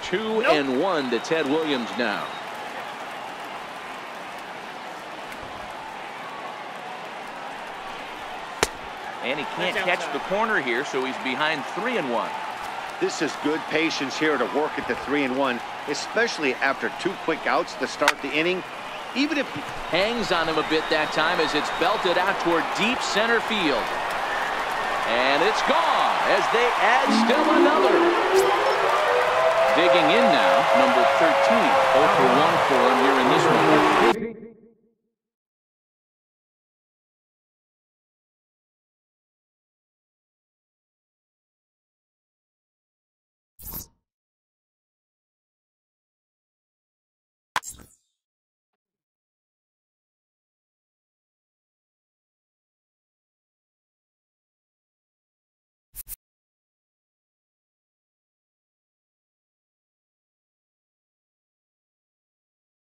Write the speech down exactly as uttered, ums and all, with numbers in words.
Two nope. and one to Ted Williams now. And he can't catch the corner here, so he's behind three and one. This is good patience here to work at the three and one, especially after two quick outs to start the inning. Even if he hangs on him a bit that time as it's belted out toward deep center field. And it's gone as they add still another. Digging in now, number thirteen. oh for one for him here in this one.